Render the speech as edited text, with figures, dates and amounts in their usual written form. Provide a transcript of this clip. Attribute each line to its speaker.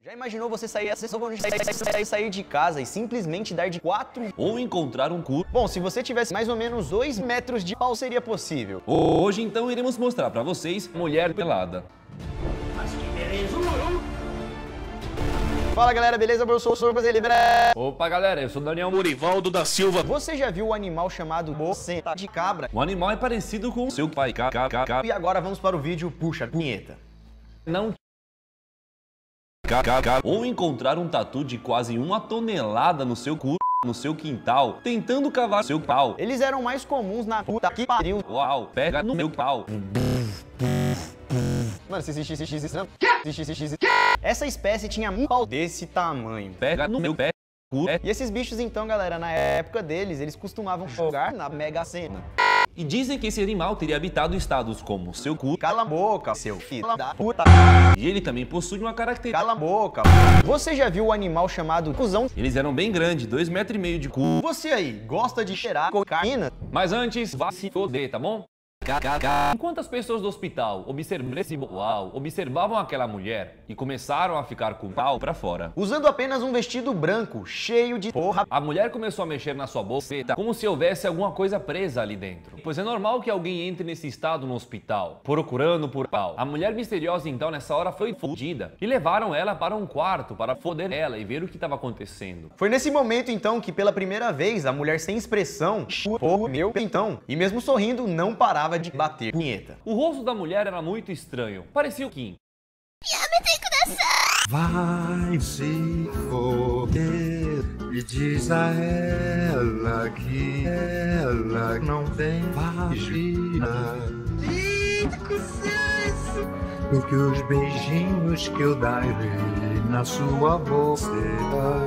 Speaker 1: Já imaginou você sair de casa e simplesmente dar de 4
Speaker 2: ou encontrar um cu?
Speaker 1: Bom, se você tivesse mais ou menos 2 metros de pau, seria possível.
Speaker 2: Hoje então iremos mostrar pra vocês mulher pelada.
Speaker 3: Mas que beleza,
Speaker 1: Fala galera, beleza? Eu sou o Brasileiro.
Speaker 2: Opa galera, eu sou Daniel Murivaldo da Silva.
Speaker 1: Você já viu o animal chamado boceta de cabra?
Speaker 2: O animal é parecido com seu pai.
Speaker 1: E agora vamos para o vídeo, puxa a vinheta.
Speaker 2: Não ou encontrar um tatu de quase 1 tonelada no seu cu, no seu quintal, tentando cavar seu pau.
Speaker 1: Eles eram mais comuns na puta que pariu.
Speaker 2: Uau, pega no meu pau.
Speaker 1: Mano, essa espécie tinha um pau desse tamanho.
Speaker 2: Pega no meu pé.
Speaker 1: E esses bichos então, galera, na época deles, eles costumavam jogar na Mega Sena.
Speaker 2: E dizem que esse animal teria habitado estados como seu cu,
Speaker 1: Cala a boca, seu filho da puta.
Speaker 2: e ele também possui uma característica.
Speaker 1: Cala a boca. Você já viu o animal chamado cuzão?
Speaker 2: Eles eram bem grandes, 2,5 metros de cu.
Speaker 1: Você aí, gosta de cheirar cocaína?
Speaker 2: Mas antes, vá se foder, tá bom? Enquanto as pessoas do hospital observavam aquela mulher e começaram a ficar com o pau pra fora,
Speaker 1: Usando apenas um vestido branco, cheio de porra.
Speaker 2: a mulher começou a mexer na sua bolseta como se houvesse alguma coisa presa ali dentro. Pois é normal que alguém entre nesse estado no hospital, procurando por pau. A mulher misteriosa então nessa hora foi fodida e levaram ela para um quarto para foder ela e ver o que estava acontecendo.
Speaker 1: Foi nesse momento então que pela primeira vez a mulher sem expressão chupou meu pentão e mesmo sorrindo não parava de bater punheta.
Speaker 2: O rosto da mulher era muito estranho, parecia o Kim.
Speaker 4: Vai se foder e diz a ela que ela não tem vagina. E que os beijinhos que eu darei na sua boca